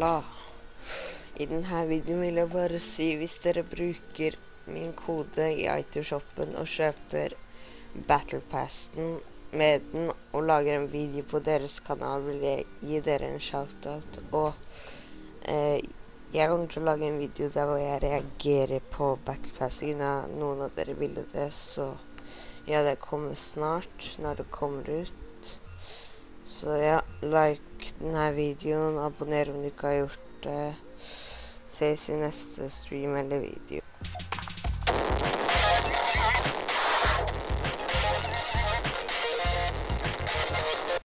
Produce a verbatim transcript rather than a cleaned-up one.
Halla! I denne videoen vil jeg bare si, hvis dere bruker min kode i iTunes-shoppen og kjøper Battle Passen med den og lager en video på deres kanal, vil jeg gi dere en shoutout. Og eh, jeg kommer til å lage en video der hvor jeg reagerer på Battle Passen. Noen av dere ville det, så ja, det kommer snart når det kommer ut. Så ja, like denne videoen, abonner om du ikke har gjort det. Ses i neste stream eller video.